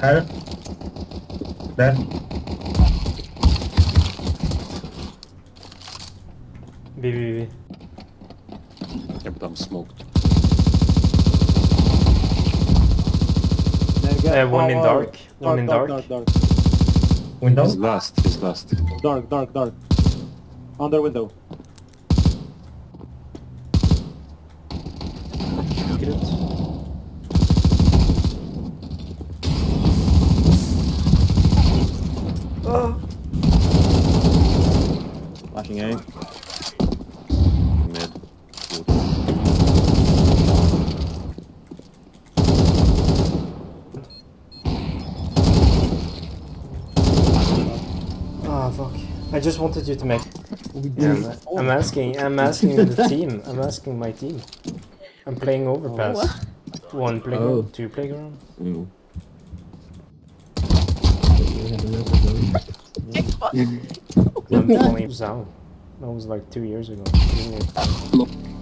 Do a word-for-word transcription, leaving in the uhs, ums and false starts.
Heaven. Dead. B, B, B. Yep, I'm smoked. Uh, one in dark. One in dark. Dark, dark, Window. He's last, he's last. dark, dark, dark. Under window. Get it. Oh. Flashing A. Mid. Ah, fuck. I just wanted you to make... Yeah, I'm, I'm asking, I'm asking the team. I'm asking my team. I'm playing overpass. Oh. One playground, Oh. two playground. Mm. I'm playing Zao. That was like two years ago.